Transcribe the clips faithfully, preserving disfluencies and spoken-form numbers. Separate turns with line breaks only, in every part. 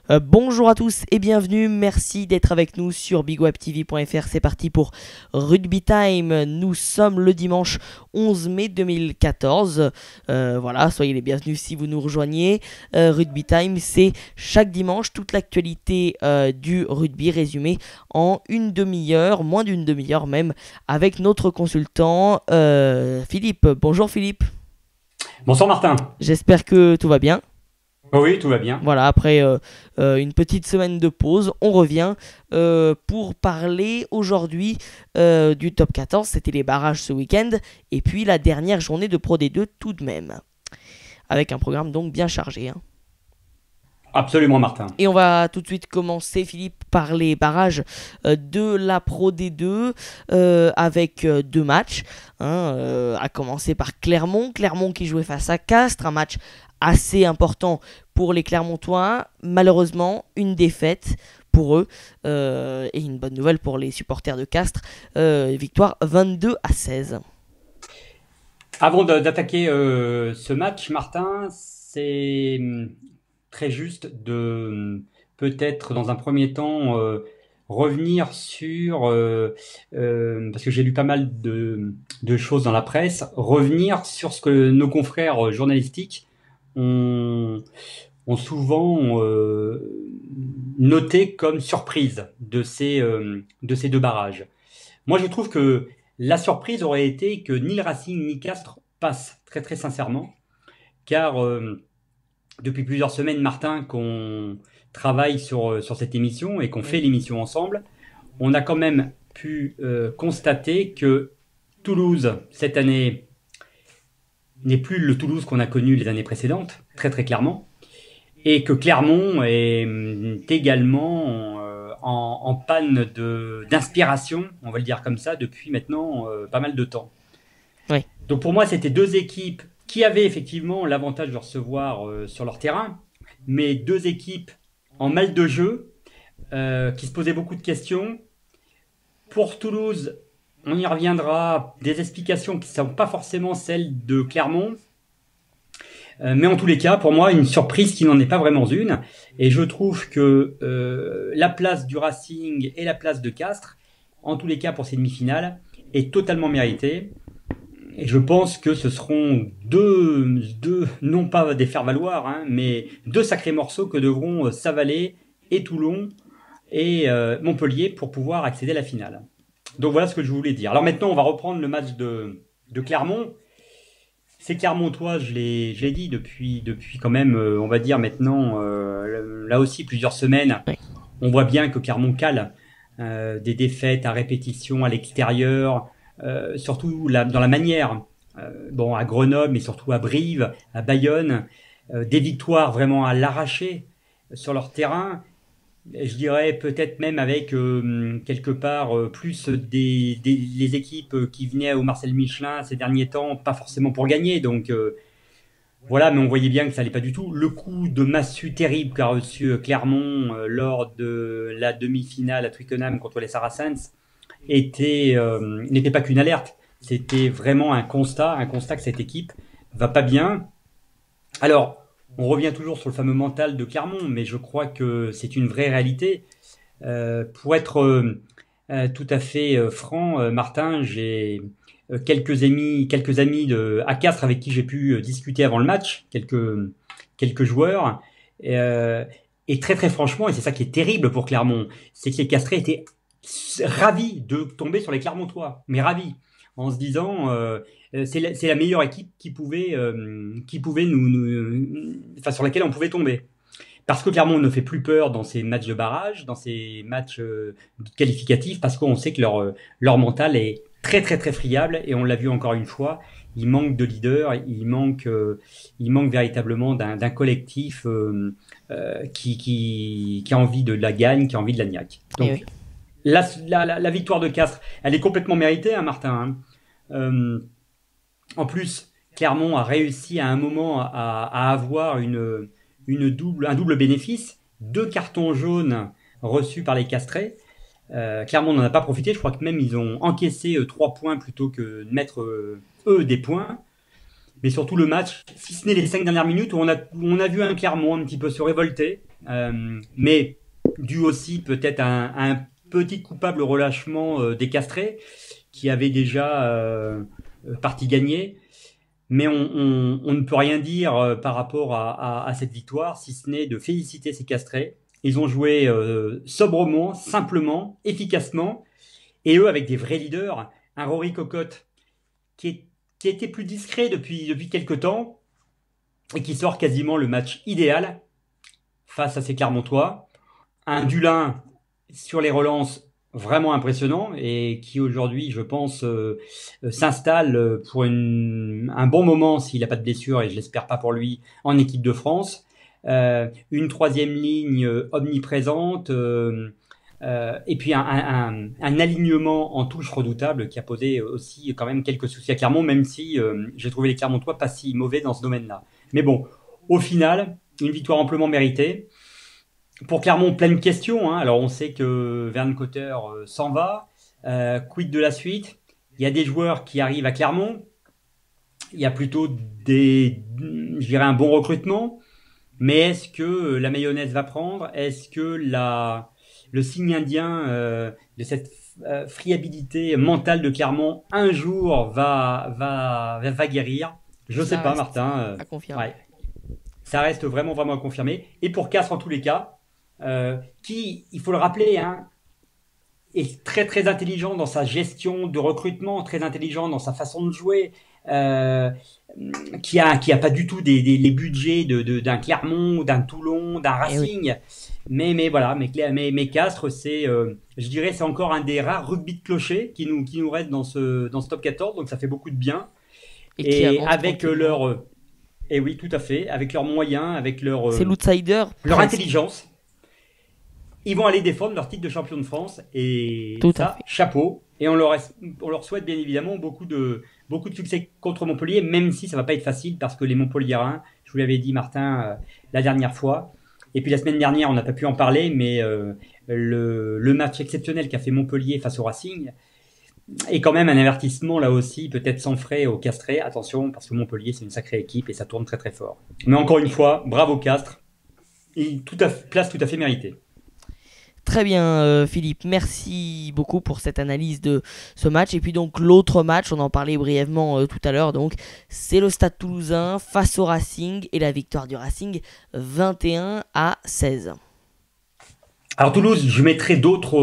Euh, bonjour à tous et bienvenue, merci d'être avec nous sur big web t v point f r. C'est parti pour Rugby Time. Nous sommes le dimanche onze mai deux mille quatorze. Euh, voilà, soyez les bienvenus si vous nous rejoignez. Euh, Rugby Time, c'est chaque dimanche toute l'actualité euh, du rugby résumée en une demi-heure, moins d'une demi-heure même, avec notre consultant euh, Philippe. Bonjour Philippe.
Bonsoir Martin.
J'espère que tout va bien.
Oh oui, tout va bien.
Voilà, après euh, euh, une petite semaine de pause, on revient euh, pour parler aujourd'hui euh, du top quatorze. C'était les barrages ce week-end, et puis la dernière journée de Pro D deux tout de même, avec un programme donc bien chargé, hein.
Absolument Martin.
Et on va tout de suite commencer, Philippe, par les barrages euh, de la Pro D deux euh, avec euh, deux matchs, hein, euh, à commencer par Clermont. Clermont qui jouait face à Castres, un match assez important pour les Clermontois. Malheureusement, une défaite pour eux euh, et une bonne nouvelle pour les supporters de Castres. Euh, victoire vingt-deux à seize.
Avant de- d'attaquer euh, ce match, Martin, c'est hum, très juste de hum, peut-être dans un premier temps euh, revenir sur, euh, euh, parce que j'ai lu pas mal de, de choses dans la presse, revenir sur ce que nos confrères journalistiques ont, ont souvent euh, noté comme surprise de ces, euh, de ces deux barrages. Moi, je trouve que la surprise aurait été que ni le Racing ni Castres passent, très très sincèrement, car euh, depuis plusieurs semaines, Martin, qu'on travaille sur, euh, sur cette émission et qu'on fait
Oui.
l'émission ensemble, on a quand même pu euh, constater que Toulouse, cette année, n'est plus le Toulouse qu'on a connu les années précédentes, très très clairement, et que Clermont est hum, également euh, en, en panne de d'inspiration, on va le dire comme ça, depuis maintenant euh, pas mal de temps.
Oui.
Donc pour moi, c'était deux équipes qui avaient effectivement l'avantage de recevoir euh, sur leur terrain, mais deux équipes en mal de jeu, euh, qui se posaient beaucoup de questions. Pour Toulouse, on y reviendra, des explications qui ne sont pas forcément celles de Clermont. Euh, mais en tous les cas, pour moi, une surprise qui n'en est pas vraiment une. Et je trouve que euh, la place du Racing et la place de Castres, en tous les cas pour ces demi-finales, est totalement méritée. Et je pense que ce seront deux, deux non pas des faire-valoir, hein, mais deux sacrés morceaux que devront s'avaler et Toulon et euh, Montpellier pour pouvoir accéder à la finale. Donc voilà ce que je voulais dire. Alors maintenant, on va reprendre le match de, de Clermont. C'est Clermontois, je l'ai, je l'ai dit depuis, depuis quand même, euh, on va dire maintenant, euh, là aussi plusieurs semaines.
Oui.
On voit bien que Clermont cale euh, des défaites à répétition à l'extérieur, euh, surtout la, dans la manière. Euh, bon, à Grenoble, mais surtout à Brive, à Bayonne, euh, des victoires vraiment à l'arraché sur leur terrain. Je dirais peut-être même avec euh, quelque part euh, plus des, des les équipes qui venaient au Marcel Michelin ces derniers temps, pas forcément pour gagner. Donc euh, voilà, mais on voyait bien que ça allait pas du tout. Le coup de massue terrible qu'a reçu euh, Clermont euh, lors de la demi-finale à Twickenham contre les Saracens était euh, n'était pas qu'une alerte. C'était vraiment un constat, un constat que cette équipe va pas bien. Alors, on revient toujours sur le fameux mental de Clermont, mais je crois que c'est une vraie réalité. Euh, pour être euh, euh, tout à fait euh, franc, euh, Martin, j'ai euh, quelques amis, quelques amis de à Castres avec qui j'ai pu euh, discuter avant le match, quelques quelques joueurs, et, euh, et très très franchement, et c'est ça qui est terrible pour Clermont, c'est que les Castrés étaient ravis de tomber sur les Clermontois, mais ravis, en se disant euh, c'est la, c'est la meilleure équipe qui pouvait euh, qui pouvait nous, nous enfin sur laquelle on pouvait tomber. Parce que Clermont ne fait plus peur dans ces matchs de barrage, dans ces matchs euh, qualificatifs, parce qu'on sait que leur, euh, leur mental est très très très friable, et on l'a vu encore une fois, il manque de leader, il manque, euh, il manque véritablement d'un, d'un collectif euh, euh, qui, qui, qui a envie de la gagne, qui a envie de la niaque.
Eh
Donc
oui.
la, la, la, la victoire de Castres, elle est complètement méritée, hein, Martin. Hein. Euh, en plus, Clermont a réussi à un moment à, à avoir une une double, un double bénéfice, deux cartons jaunes reçus par les Castrés. Euh, Clermont n'en a pas profité, je crois que même ils ont encaissé euh, trois points plutôt que de mettre euh, eux des points. Mais surtout le match, si ce n'est les cinq dernières minutes où on a, où on a vu un Clermont un petit peu se révolter, euh, mais dû aussi peut-être à un, à un petit coupable relâchement euh, des Castrés, qui avaient déjà euh, partie gagnée. Mais on, on, on ne peut rien dire euh, par rapport à, à, à cette victoire, si ce n'est de féliciter ces Castrés. Ils ont joué euh, sobrement, simplement, efficacement, et eux avec des vrais leaders. Un Rory Cocotte qui, est, qui était plus discret depuis, depuis quelques temps et qui sort quasiment le match idéal face à ces Clermontois. Un Dulin sur les relances vraiment impressionnant et qui aujourd'hui, je pense, euh, euh, s'installe pour une, un bon moment s'il n'a pas de blessure, et je l'espère pas pour lui, en équipe de France. Euh, une troisième ligne euh, omniprésente euh, euh, et puis un, un, un alignement en touche redoutable qui a posé aussi quand même quelques soucis à Clermont, même si euh, j'ai trouvé les Clermontois pas si mauvais dans ce domaine-là. Mais bon, au final, une victoire amplement méritée. Pour Clermont, plein de questions. Hein. Alors, on sait que Verne Cotter euh, s'en va. Euh, quid de la suite? Il y a des joueurs qui arrivent à Clermont. Il y a plutôt des, je dirais, un bon recrutement. Mais est-ce que la mayonnaise va prendre? Est-ce que la, le signe indien euh, de cette euh, friabilité mentale de Clermont un jour va, va, va, va guérir? Je ne sais pas, Martin. Euh,
à confirmer.
Ouais. Ça reste vraiment, vraiment à confirmer. Et pour Castres, en tous les cas, Euh, qui, il faut le rappeler, hein, est très très intelligent dans sa gestion de recrutement, très intelligent dans sa façon de jouer, euh, qui a qui a pas du tout des, des les budgets de, de d'un Clermont, d'un Toulon, d'un Racing, oui. mais mais voilà, mais mais, mais Castres, c'est, euh, je dirais, c'est encore un des rares rugby de clocher qui nous qui nous reste dans ce dans ce top quatorze, donc ça fait beaucoup de bien. Et, et avec leur, et eh oui, tout à fait, avec leurs moyens, avec leur,
c'est l'outsider,
leur intelligence. Ils vont aller défendre leur titre de champion de France et
Tout
ça, chapeau. Et on leur, on leur souhaite bien évidemment beaucoup de, beaucoup de succès contre Montpellier, même si ça va pas être facile parce que les Montpelliérains, je vous l'avais dit Martin euh, la dernière fois, et puis la semaine dernière on n'a pas pu en parler, mais euh, le, le match exceptionnel qu'a fait Montpellier face au Racing est quand même un avertissement là aussi, peut-être sans frais au Castré. Attention, parce que Montpellier c'est une sacrée équipe et ça tourne très très fort. Mais encore une fois, bravo Castres, et tout à, place tout à fait méritée.
Très bien euh, Philippe, merci beaucoup pour cette analyse de ce match. Et puis donc l'autre match, on en parlait brièvement euh, tout à l'heure, donc c'est le Stade Toulousain face au Racing et la victoire du Racing vingt et un à seize.
Alors Toulouse, je mettrai d'autres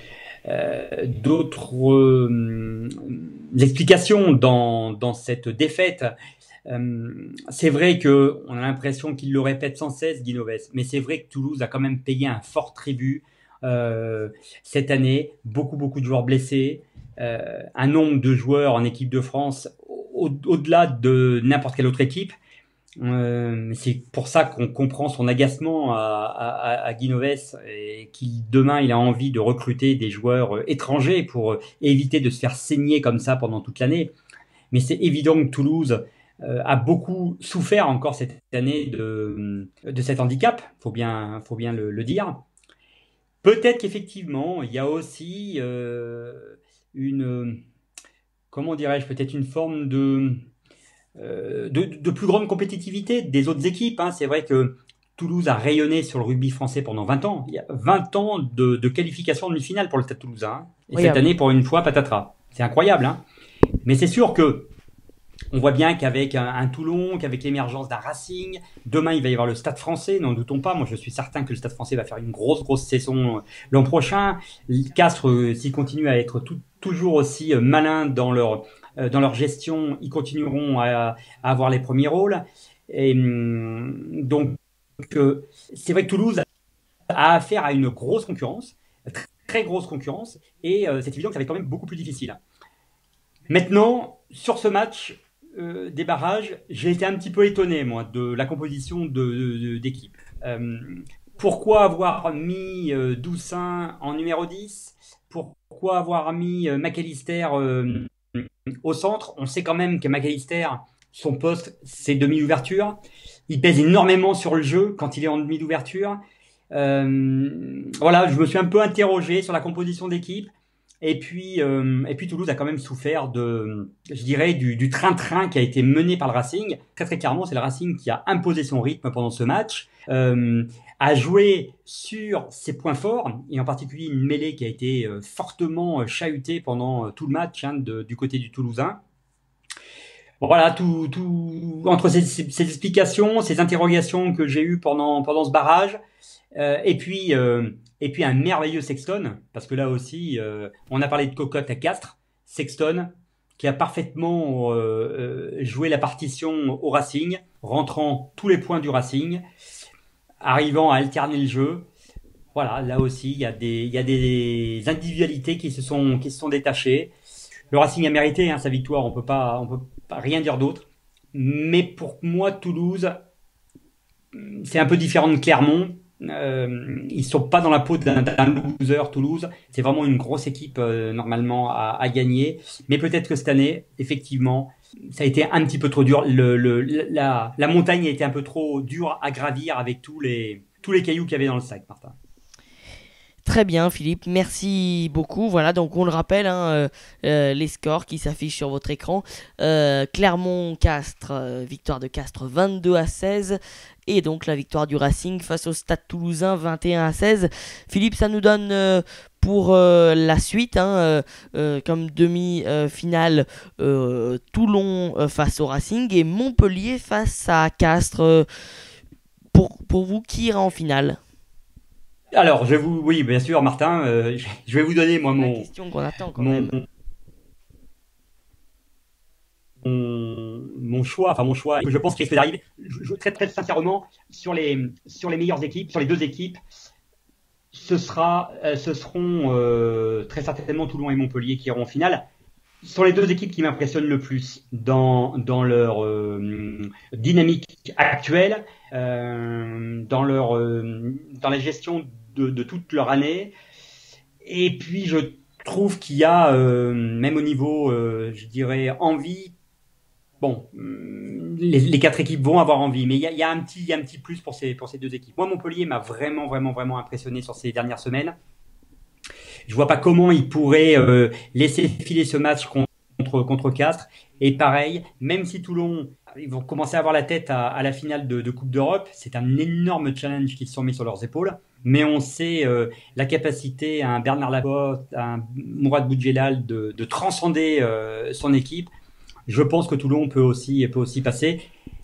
euh, d'autres euh, explications dans, dans cette défaite. Euh, c'est vrai que on a l'impression qu'il le répète sans cesse, Guinoves, mais c'est vrai que Toulouse a quand même payé un fort tribut Euh, cette année, beaucoup beaucoup de joueurs blessés, euh, un nombre de joueurs en équipe de France au- au-delà de n'importe quelle autre équipe. Euh, c'est pour ça qu'on comprend son agacement à, à, à Guinoves et qu'il demain il a envie de recruter des joueurs étrangers pour éviter de se faire saigner comme ça pendant toute l'année. Mais c'est évident que Toulouse euh, a beaucoup souffert encore cette année de, de cet handicap, faut bien, faut bien le, le dire. Peut-être qu'effectivement, il y a aussi euh, une, comment dirais-je, peut-être une forme de, euh, de, de plus grande compétitivité des autres équipes. Hein. C'est vrai que Toulouse a rayonné sur le rugby français pendant vingt ans. Il y a vingt ans de, de qualification en demi-finale pour le Stade Toulousain. Hein. Et oui, cette année, pour une fois, patatras. C'est incroyable. Hein. Mais c'est sûr que on voit bien qu'avec un, un Toulon, qu'avec l'émergence d'un Racing, demain il va y avoir le Stade Français, n'en doutons pas. Moi je suis certain que le Stade Français va faire une grosse grosse saison l'an prochain. Castres, s'ils continuent à être tout, toujours aussi malins dans leur dans leur gestion, ils continueront à, à avoir les premiers rôles. Et donc c'est vrai que Toulouse a affaire à une grosse concurrence, très grosse concurrence, et c'est évident que ça va être quand même beaucoup plus difficile. Maintenant, sur ce match euh, des barrages, j'ai été un petit peu étonné, moi, de la composition de, de, d'équipe. Euh, pourquoi avoir mis euh, Doussin en numéro dix? Pourquoi avoir mis euh, McAllister euh, au centre? On sait quand même que McAllister, son poste, c'est demi-ouverture. Il pèse énormément sur le jeu quand il est en demi-ouverture. Euh, voilà, je me suis un peu interrogé sur la composition d'équipe. Et puis, euh, et puis Toulouse a quand même souffert de, je dirais, du, du train-train qui a été mené par le Racing. Très très clairement, c'est le Racing qui a imposé son rythme pendant ce match, euh, a joué sur ses points forts, et en particulier une mêlée qui a été euh, fortement euh, chahutée pendant euh, tout le match hein, de, du côté du Toulousain. Bon, voilà, tout, tout entre ces, ces, ces explications, ces interrogations que j'ai eues pendant, pendant ce barrage, euh, et puis euh, et puis un merveilleux Sexton, parce que là aussi, euh, on a parlé de cocotte à Castres, Sexton qui a parfaitement euh, euh, joué la partition au Racing, rentrant tous les points du Racing, arrivant à alterner le jeu. Voilà, là aussi, il y a des, il y a des individualités qui se sont, qui se sont détachées. Le Racing a mérité hein, sa victoire, on peut pas, on peut pas rien dire d'autre. Mais pour moi, Toulouse, c'est un peu différent de Clermont. Euh, ils sont pas dans la peau d'un, d'un loser, Toulouse. C'est vraiment une grosse équipe euh, normalement à, à gagner. Mais peut-être que cette année, effectivement, ça a été un petit peu trop dur. Le, le, la, la montagne a été un peu trop dure à gravir avec tous les, tous les cailloux qu'il y avait dans le sac, Martin.
Très bien Philippe, merci beaucoup. Voilà, donc on le rappelle, hein, euh, euh, les scores qui s'affichent sur votre écran. Euh, Clermont-Castres, euh, victoire de Castres vingt-deux à seize. Et donc la victoire du Racing face au Stade Toulousain vingt et un à seize. Philippe, ça nous donne euh, pour euh, la suite, hein, euh, euh, comme demi-finale, euh, Toulon euh, face au Racing et Montpellier face à Castres. Euh, pour, pour vous, qui ira en finale ?
Alors, je vais vous, oui, bien sûr, Martin, euh, je vais vous donner moi mon,
la question qu'on attend quand
mon,
même.
Mon, mon choix, enfin mon choix, je pense qu'il risque d'arriver. Je, je, très très sincèrement, sur les sur les meilleures équipes, sur les deux équipes, ce sera, euh, ce seront euh, très certainement Toulon et Montpellier qui iront en finale. Ce sont les deux équipes qui m'impressionnent le plus dans dans leur euh, dynamique actuelle, euh, dans leur euh, dans la gestion de, de toute leur année. Et puis je trouve qu'il y a euh, même au niveau, euh, je dirais, envie. Bon, les, les quatre équipes vont avoir envie, mais il y a, il y a un petit, il y a un petit plus pour ces pour ces deux équipes. Moi, Montpellier m'a vraiment vraiment vraiment impressionné sur ces dernières semaines. Je vois pas comment ils pourraient euh, laisser filer ce match contre contre Castres. Et pareil, même si Toulon, ils vont commencer à avoir la tête à, à la finale de, de Coupe d'Europe, c'est un énorme challenge qu'ils se sont mis sur leurs épaules. Mais on sait euh, la capacité à un Bernard Laporte, à un Mourad Boudjelal de, de transcender euh, son équipe. Je pense que Toulon peut aussi peut aussi passer.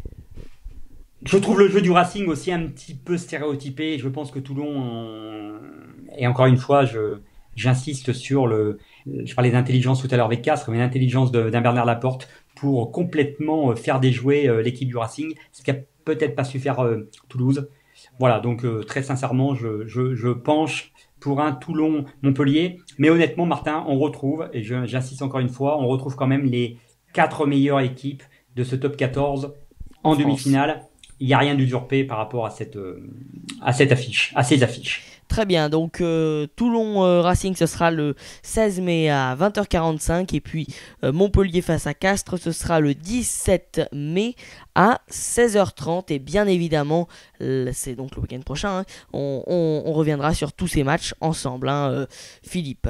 Je trouve le jeu du Racing aussi un petit peu stéréotypé. Je pense que Toulon, et encore une fois, je j'insiste sur le, je parlais d'intelligence tout à l'heure avec Castres, mais l'intelligence de, d'un Bernard Laporte pour complètement faire déjouer l'équipe du Racing, ce qu'a peut-être pas su faire euh, Toulouse. Voilà, donc euh, très sincèrement, je, je, je penche pour un Toulon-Montpellier. Mais honnêtement, Martin, on retrouve, et je, j'insiste encore une fois, on retrouve quand même les quatre meilleures équipes de ce top quatorze en France. Demi-finale. Il n'y a rien d'usurpé par rapport à cette, euh, à cette affiche, à ces affiches.
Très bien, donc euh, Toulon euh, Racing ce sera le seize mai à vingt heures quarante-cinq et puis euh, Montpellier face à Castres ce sera le dix-sept mai à seize heures trente et bien évidemment c'est donc le week-end prochain, hein, on, on, on reviendra sur tous ces matchs ensemble, hein, euh, Philippe.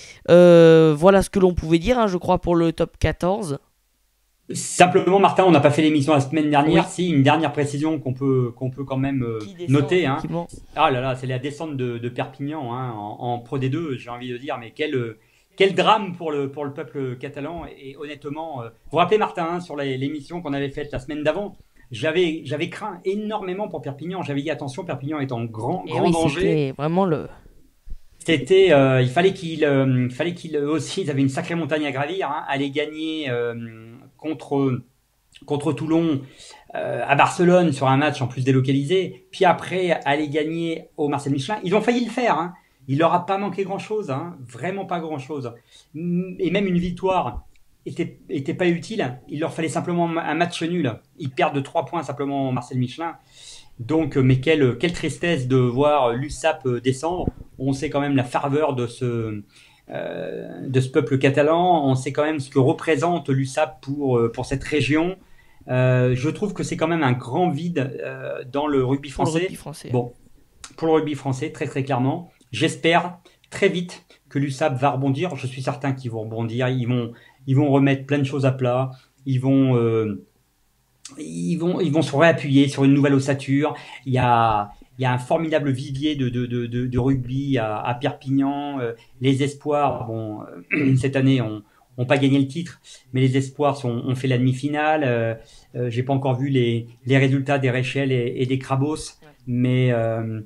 Euh, voilà ce que l'on pouvait dire, hein, je crois, pour le top quatorze.
Simplement, Martin, on n'a pas fait l'émission la semaine dernière. Oui. Si, une dernière précision qu'on peut, qu'on peut quand même euh, descend, noter. Hein. Ah là là, c'est la descente de, de Perpignan hein, en, en Pro D deux, j'ai envie de dire. Mais quel, quel drame pour le, pour le peuple catalan. Et, et honnêtement, euh, vous vous rappelez, Martin, hein, sur la, l'émission qu'on avait faite la semaine d'avant, j'avais, j'avais craint énormément pour Perpignan. J'avais dit, attention, Perpignan est en grand, grand
oui,
danger.
C'était vraiment le...
C'était, euh, il fallait qu'il, euh, il fallait qu'il aussi, ils avaient une sacrée montagne à gravir, hein, aller gagner euh, contre contre Toulon euh, à Barcelone sur un match en plus délocalisé, puis après aller gagner au Marcel Michelin. Ils ont failli le faire, hein. Il leur a pas manqué grand chose, hein, vraiment pas grand chose, et même une victoire était était pas utile. Il leur fallait simplement un match nul. Ils perdent de trois points simplement au Marcel Michelin. Donc, mais quelle, quelle tristesse de voir l'U S A P descendre. On sait quand même la ferveur de ce, euh, de ce peuple catalan. On sait quand même ce que représente l'U S A P pour, pour cette région. Euh, je trouve que c'est quand même un grand vide euh, dans le rugby français.
Pour le rugby français.
Bon, pour le rugby français, très très clairement. J'espère très vite que l'U S A P va rebondir. Je suis certain qu'ils vont rebondir. Ils vont, ils vont remettre plein de choses à plat. Ils vont... Euh, Ils vont, ils vont se réappuyer sur une nouvelle ossature. Il y a, il y a un formidable vivier de, de, de, de, de rugby à, à Perpignan. Euh, les espoirs, bon, euh, cette année, on n'ont pas gagné le titre, mais les espoirs sont, ont fait la demi-finale. Euh, euh, j'ai pas encore vu les, les résultats des Réchelles et, et des Crabos, mais euh,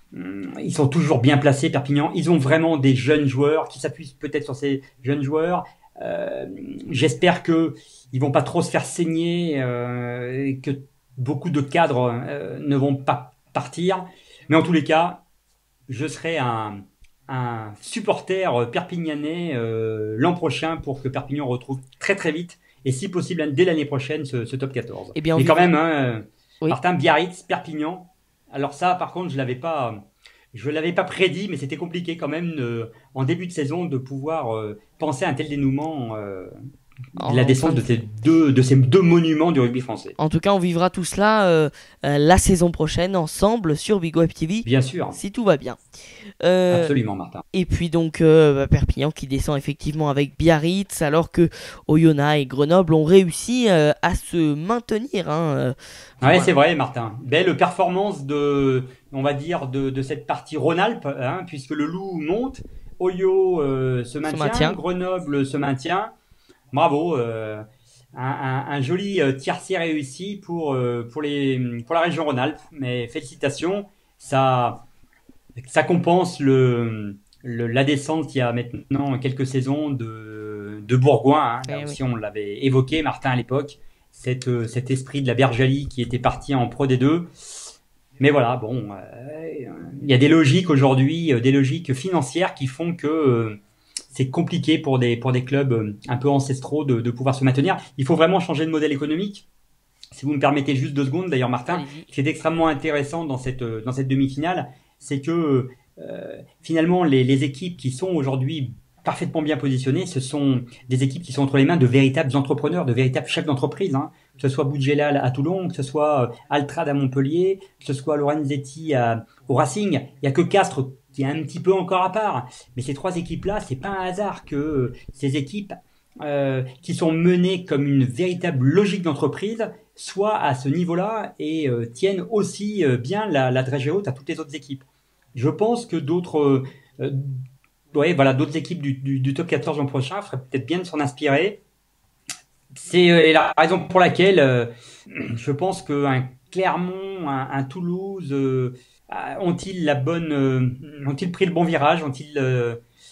ils sont toujours bien placés, Perpignan. Ils ont vraiment des jeunes joueurs qui s'appuient peut-être sur ces jeunes joueurs. Euh, j'espère que ils vont pas trop se faire saigner, euh, et que beaucoup de cadres euh, ne vont pas partir. Mais en tous les cas, je serai un, un supporter perpignanais euh, l'an prochain pour que Perpignan retrouve très très vite et si possible dès l'année prochaine ce, ce top quatorze.
Eh bien,
Mais quand
vivra...
même, hein,
oui.
Martin, Biarritz, Perpignan. Alors ça, par contre, je l'avais pas, je l'avais pas prédit, mais c'était compliqué quand même euh, en début de saison de pouvoir euh, penser à un tel dénouement. Euh, la descente de ces deux de ces deux monuments du rugby français.
En tout cas, on vivra tout cela euh, euh, la saison prochaine ensemble sur Big Web T V.
Bien sûr.
Si tout va bien. Euh,
Absolument, Martin.
Et puis donc euh, bah, Perpignan qui descend effectivement avec Biarritz, alors que Oyonnax et Grenoble ont réussi euh, à se maintenir. Hein, euh,
ouais,
voilà.
C'est vrai, Martin. Belle performance de, on va dire, de, de cette partie Rhône-Alpes, hein, puisque le Loup monte, Oyo euh, se, maintient, se maintient, Grenoble se maintient. Bravo, euh, un, un, un joli euh, tiercé réussi pour, euh, pour, les, pour la région Rhône-Alpes. Mais félicitations, ça, ça compense le, le, la descente il y a maintenant quelques saisons de, de Bourgoin. Hein. Là aussi, oui. On l'avait évoqué, Martin, à l'époque, cette, cet esprit de la Bergalie qui était parti en Pro D deux. Mais voilà, bon, euh, il y a des logiques aujourd'hui, des logiques financières qui font que... Euh, c'est compliqué pour des, pour des clubs un peu ancestraux de, de pouvoir se maintenir. Il faut vraiment changer de modèle économique. Si vous me permettez juste deux secondes, d'ailleurs, Martin, ce qui est extrêmement intéressant dans cette, dans cette demi-finale, c'est que euh, finalement, les, les équipes qui sont aujourd'hui parfaitement bien positionnées, ce sont des équipes qui sont entre les mains de véritables entrepreneurs, de véritables chefs d'entreprise. Hein. Que ce soit Boudjelal à Toulon, que ce soit Altrad à Montpellier, que ce soit Lorenzetti à, au Racing. Il n'y a que Castres qui est un petit peu encore à part. Mais ces trois équipes-là, c'est pas un hasard que ces équipes euh, qui sont menées comme une véritable logique d'entreprise soient à ce niveau-là et euh, tiennent aussi euh, bien la, la dragée haute à toutes les autres équipes. Je pense que d'autres, euh, ouais, voilà, d'autres équipes du, du, du top quatorze l'an prochain feraient peut-être bien de s'en inspirer. C'est euh, la raison pour laquelle euh, je pense qu'un Clermont, un, un Toulouse euh, ont-ils la bonne, euh, ont-ils pris le bon virage, ont-ils euh,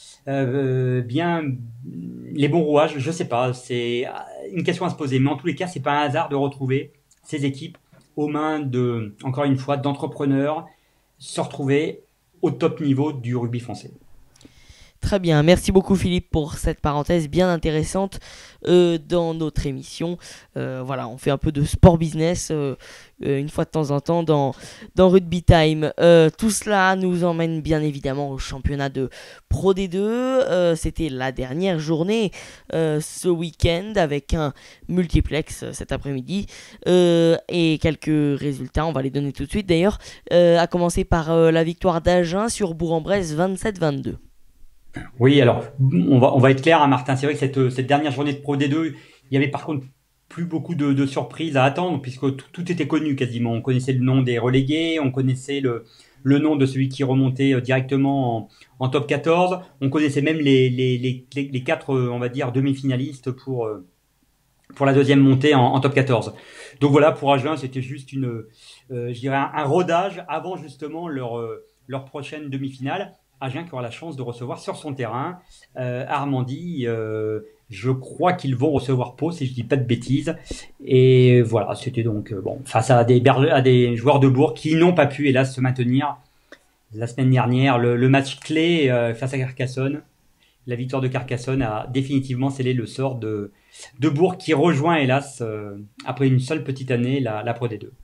euh, bien les bons rouages? Je sais pas, c'est une question à se poser. Mais en tous les cas, c'est pas un hasard de retrouver ces équipes aux mains de, encore une fois, d'entrepreneurs, se retrouver au top niveau du rugby français.
Très bien, merci beaucoup Philippe pour cette parenthèse bien intéressante euh, dans notre émission. Euh, voilà, on fait un peu de sport business euh, euh, une fois de temps en temps dans, dans Rugby Time. Euh, tout cela nous emmène bien évidemment au championnat de Pro D deux. Euh, C'était la dernière journée euh, ce week-end avec un multiplex cet après-midi euh, et quelques résultats, on va les donner tout de suite d'ailleurs, euh, à commencer par euh, la victoire d'Agen sur Bourg-en-Bresse vingt-sept vingt-deux.
Oui, alors on va on va être clair, hein, Martin. C'est vrai que cette cette dernière journée de Pro D deux, il y avait par contre plus beaucoup de, de surprises à attendre puisque tout, tout était connu quasiment. On connaissait le nom des relégués, on connaissait le le nom de celui qui remontait directement en, en top quatorze. On connaissait même les les les les, les quatre, on va dire, demi-finalistes pour pour la deuxième montée en, en top quatorze. Donc voilà, pour Agen, c'était juste une, euh, je dirais un, un rodage avant justement leur euh, leur prochaine demi-finale. Agen qui aura la chance de recevoir sur son terrain euh, Armandie. Euh, je crois qu'ils vont recevoir Pau, si je dis pas de bêtises. Et voilà, c'était donc euh, bon face à des, à des joueurs de Bourg qui n'ont pas pu, hélas, se maintenir la semaine dernière. Le, le match clé euh, face à Carcassonne, la victoire de Carcassonne a définitivement scellé le sort de, de Bourg qui rejoint, hélas, euh, après une seule petite année, la, la Pro D deux.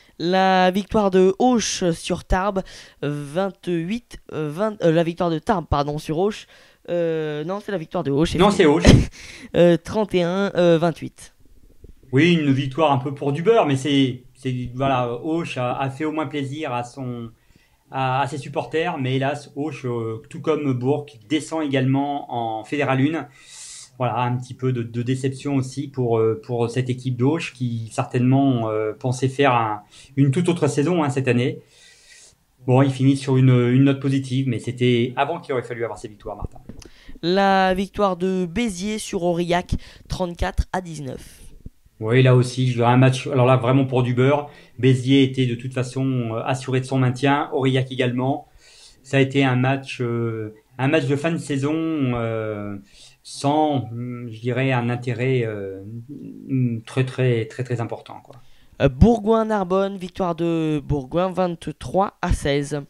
La victoire de Auch sur Tarbes, vingt-huit, vingt, euh, la victoire de Tarbes, pardon, sur Auch. Euh, non, c'est la victoire de Auch.
Non, c'est Auch.
euh, trente et un vingt-huit.
Oui, une victoire un peu pour du beurre, mais c'est, c'est voilà, Auch a, a fait au moins plaisir à son, à, à ses supporters, mais hélas, Auch, euh, tout comme Bourg, descend également en Fédéral un. Voilà, un petit peu de, de déception aussi pour pour cette équipe d'Auch qui certainement euh, pensait faire un, une toute autre saison hein, cette année. Bon, il finit sur une, une note positive, mais c'était avant qu'il aurait fallu avoir ces victoires, Martin.
La victoire de Béziers sur Aurillac, trente-quatre à dix-neuf.
Oui, là aussi, je dirais un match, alors là, vraiment pour du beurre. Béziers était de toute façon euh, assuré de son maintien, Aurillac également. Ça a été un match, euh, un match de fin de saison euh, sans, je dirais, un intérêt euh, très, très, très, très important, quoi.
Euh, Bourgoin-Narbonne, victoire de Bourgoin, vingt-trois à seize.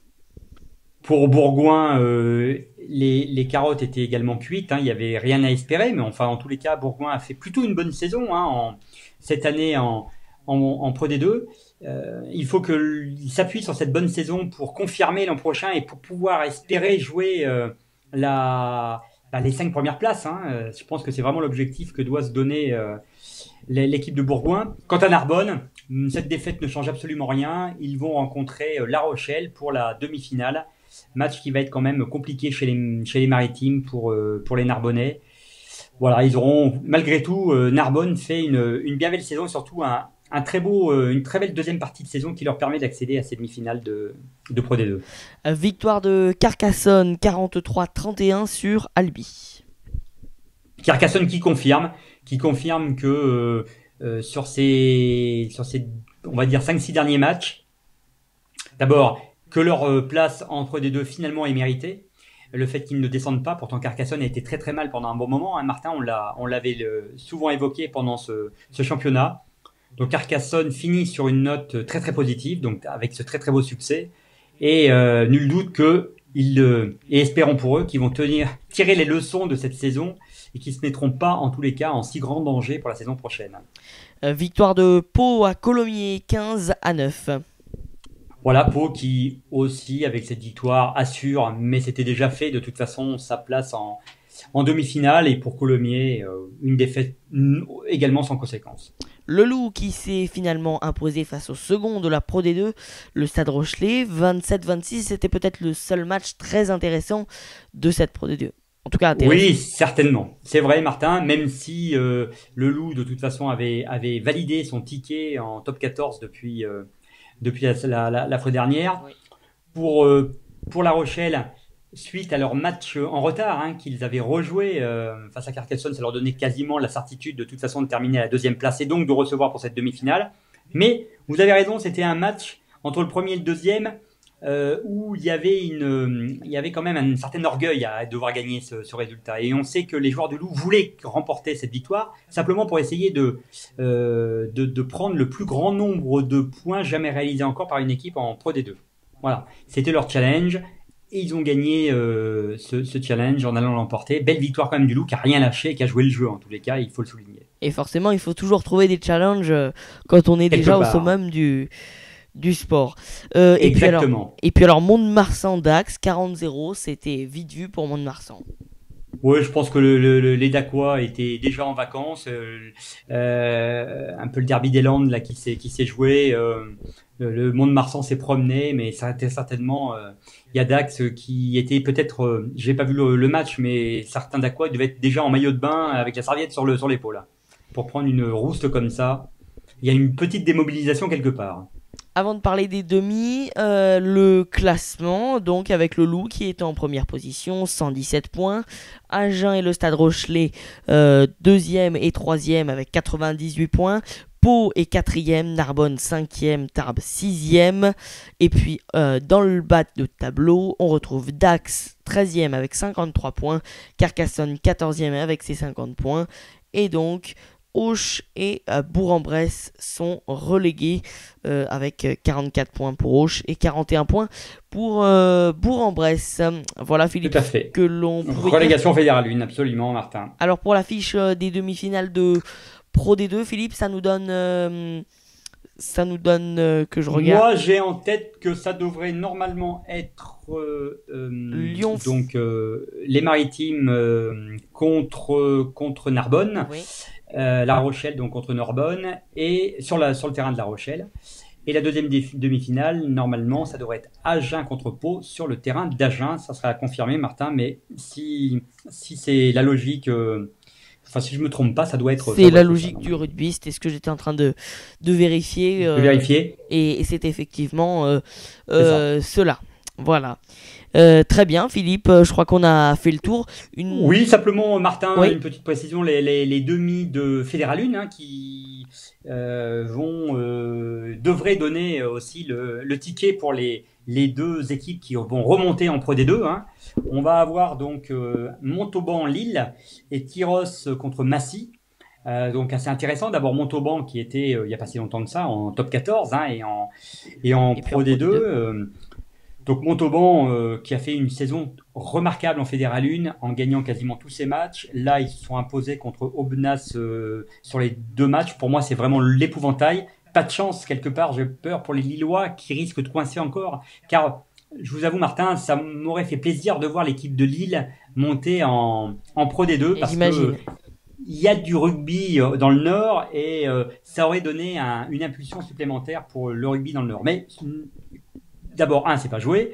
Pour Bourgoin, euh, les, les carottes étaient également cuites, hein, il n'y avait rien à espérer, mais enfin, en tous les cas, Bourgoin a fait plutôt une bonne saison hein, en, cette année en, en, en Pro D deux. Euh, il faut qu'il s'appuie sur cette bonne saison pour confirmer l'an prochain et pour pouvoir espérer jouer euh, la, bah, les cinq premières places. Hein. Euh, je pense que c'est vraiment l'objectif que doit se donner euh, l'équipe de Bourgoin. Quant à Narbonne, cette défaite ne change absolument rien. Ils vont rencontrer La Rochelle pour la demi-finale. Match qui va être quand même compliqué chez les, chez les Maritimes pour, euh, pour les Narbonnais. Voilà, ils auront, malgré tout, euh, Narbonne fait une, une bien belle saison et surtout un, un très beau, euh, une très belle deuxième partie de saison qui leur permet d'accéder à ces demi-finales de, de Pro D deux.
Victoire de Carcassonne, quarante-trois à trente et un sur Albi.
Carcassonne qui confirme, qui confirme que euh, euh, sur ces, sur ces, on va dire, cinq six derniers matchs, d'abord, que leur place entre des deux finalement est méritée. Le fait qu'ils ne descendent pas, pourtant Carcassonne a été très très mal pendant un bon moment. Hein, Martin, on l'a, on l'avait le, souvent évoqué pendant ce, ce championnat. Donc Carcassonne finit sur une note très très positive, donc avec ce très très beau succès. Et euh, nul doute que ils, euh, et espérons pour eux, qu'ils vont tenir, tirer les leçons de cette saison et qu'ils ne se mettront pas en tous les cas en si grand danger pour la saison prochaine.
Euh, victoire de Pau à Colomiers, quinze à neuf.
Voilà, Pau qui aussi, avec cette victoire, assure, mais c'était déjà fait de toute façon, sa place en, en demi-finale. Et pour Colomiers, euh, une défaite également sans conséquence.
Le Loup qui s'est finalement imposé face au second de la Pro D deux, le Stade Rochelais, vingt-sept vingt-six. C'était peut-être le seul match très intéressant de cette Pro D deux. En tout cas, intéressant.
Oui, certainement. C'est vrai, Martin, même si euh, le Loup, de toute façon, avait, avait validé son ticket en top quatorze depuis... Euh, depuis la, la, la, la fois dernière. Oui. Pour, euh, pour La Rochelle, suite à leur match en retard, hein, qu'ils avaient rejoué euh, face à Carcassonne, ça leur donnait quasiment la certitude de toute façon de terminer à la deuxième place et donc de recevoir pour cette demi-finale. Mais vous avez raison, c'était un match entre le premier et le deuxième euh, où il y avait une, il y avait quand même un certain orgueil à devoir gagner ce, ce résultat. Et on sait que les joueurs du Loup voulaient remporter cette victoire, simplement pour essayer de, euh, de, de prendre le plus grand nombre de points jamais réalisés encore par une équipe en Pro D deux. Voilà, c'était leur challenge. Et ils ont gagné euh, ce, ce challenge en allant l'emporter. Belle victoire quand même du Loup qui n'a rien lâché et qui a joué le jeu en tous les cas, il faut le souligner.
Et forcément, il faut toujours trouver des challenges quand on est
Quelque
déjà
part.
Au summum du... du sport. Euh, et
Exactement.
Puis alors, et puis alors, Mont-de-Marsan-Dax, quarante zéro, c'était vite vu pour Mont-de-Marsan.
Oui, je pense que le, le, les Dacois étaient déjà en vacances. Euh, euh, un peu le derby des Landes là, qui s'est qui s'est joué. Euh, le Mont-de-Marsan s'est promené, mais ça était certainement... Euh, il y a Dax qui était peut-être... Euh, j'ai pas vu le, le match, mais certains Dacois devaient être déjà en maillot de bain avec la serviette sur le sur l'épaule. Là, pour prendre une rouste comme ça. Il y a une petite démobilisation quelque part.
Avant de parler des demi, euh, le classement, donc avec le Loup qui est en première position, cent dix-sept points. Agen et le Stade Rochelais, euh, deuxième et troisième avec quatre-vingt-dix-huit points. Pau est quatrième, Narbonne cinquième, Tarbes sixième. Et puis euh, dans le bas de tableau, on retrouve Dax treizième avec cinquante-trois points. Carcassonne quatorzième avec ses cinquante points. Et donc... Auch et euh, Bourg-en-Bresse sont relégués euh, avec quarante-quatre points pour Auch et quarante et un points pour euh, Bourg-en-Bresse. Voilà Philippe,
tout à fait.
Que l'on
relégation fédérale une, absolument Martin.
Alors pour la fiche euh, des demi-finales de Pro D deux, Philippe, ça nous donne... Euh, ça nous donne euh, que je regarde.
Moi, j'ai en tête que ça devrait normalement être euh, euh,
Lyon.
Donc euh, les Maritimes euh, contre contre Narbonne.
Oui.
Euh, La Rochelle donc contre Narbonne et sur la sur le terrain de La Rochelle. Et la deuxième demi-finale, normalement, ça devrait être Agen contre Pau sur le terrain d'Agen. Ça sera confirmé, Martin. Mais si si c'est la logique, euh, enfin si je me trompe pas, ça doit être.
C'est la logique ça, du rugby. C'était ce que j'étais en train de de vérifier.
De
euh,
vérifier.
Et, et c'est effectivement euh, euh, cela. Voilà. Euh, très bien, Philippe, euh, je crois qu'on a fait le tour. Une...
Oui, simplement, Martin,
Oui.
une petite précision, les, les, les demi de Fédéralune hein, qui euh, vont euh, devraient donner aussi le, le ticket pour les, les deux équipes qui vont remonter en Pro D deux. Hein. On va avoir donc euh, Montauban-Lille et Tyros contre Massy. Euh, donc assez intéressant. D'abord Montauban qui était, euh, il n'y a pas si longtemps que ça, en top quatorze hein, et en, et en
Et puis
Pro
en Pro
D
D
deux.
deux.
Euh, donc Montauban euh, qui a fait une saison remarquable en Fédéral un en gagnant quasiment tous ses matchs. Là, ils se sont imposés contre Aubenas euh, sur les deux matchs. Pour moi, c'est vraiment l'épouvantail. Pas de chance quelque part. J'ai peur pour les Lillois qui risquent de coincer encore. Car je vous avoue, Martin, ça m'aurait fait plaisir de voir l'équipe de Lille monter en, en Pro D deux parce
J'imagine.
que il y a du rugby dans le Nord et euh, ça aurait donné un, une impulsion supplémentaire pour le rugby dans le Nord. Mais d'abord, un, c'est pas joué.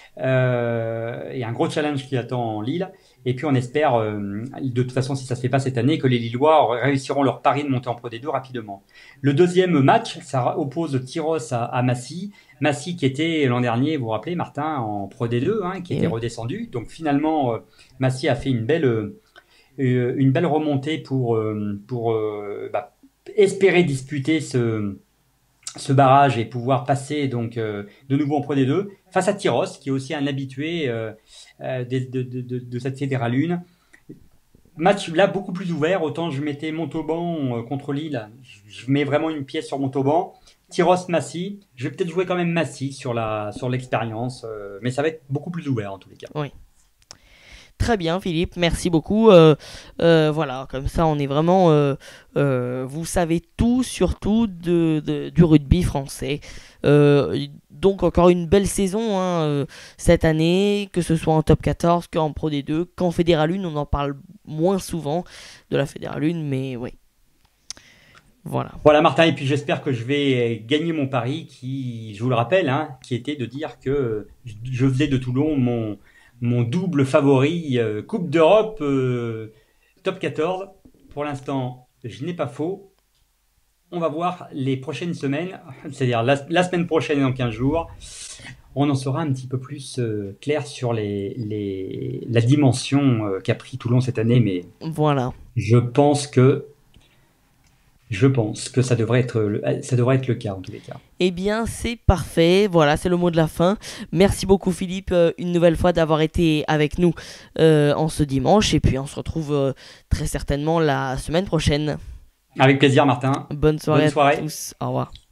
Euh, il y a un gros challenge qui attend Lille. Et puis on espère, euh, de toute façon, si ça se fait pas cette année, que les Lillois réussiront leur pari de monter en Pro D deux rapidement. Le deuxième match, ça oppose Tyros à, à Massy. Massy qui était l'an dernier, vous vous rappelez, Martin, en Pro D deux, hein, qui
Et
était
oui.
redescendu. Donc finalement, euh, Massy a fait une belle, euh, une belle remontée pour, euh, pour euh, bah, espérer disputer ce ce barrage et pouvoir passer donc euh, de nouveau en Pro D deux face à Tyros qui est aussi un habitué euh, euh, de, de, de, de cette Fédérale un. Match là beaucoup plus ouvert, autant je mettais Montauban euh, contre Lille, je mets vraiment une pièce sur Montauban. Tyros Massy, je vais peut-être jouer quand même Massy sur la sur l'expérience, euh, mais ça va être beaucoup plus ouvert en tous les cas.
Oui. Très bien, Philippe, merci beaucoup. Euh, euh, voilà, comme ça, on est vraiment. Euh, euh, vous savez tout, surtout de, de- du rugby français. Euh, donc, encore une belle saison hein, euh, cette année, que ce soit en top quatorze, qu'en Pro D deux, qu'en Fédéral un. On en parle moins souvent de la Fédéral un, mais oui. Voilà.
Voilà Martin, et puis j'espère que je vais gagner mon pari qui, je vous le rappelle, hein, qui était de dire que je faisais de Toulon mon, mon double favori euh, Coupe d'Europe euh, top quatorze. Pour l'instant, je n'ai pas faux. On va voir les prochaines semaines, c'est-à-dire la, la semaine prochaine et dans quinze jours. On en saura un petit peu plus euh, clair sur les, les, la dimension euh, qu'a pris Toulon cette année, mais
Voilà.
je pense que Je pense que ça devrait être le, ça devrait être le cas en tous les cas.
Eh bien, c'est parfait. Voilà, c'est le mot de la fin. Merci beaucoup, Philippe, euh, une nouvelle fois d'avoir été avec nous euh, en ce dimanche. Et puis, on se retrouve euh, très certainement la semaine prochaine.
Avec plaisir, Martin.
Bonne soirée
Bonne soirée.
à tous. Au revoir.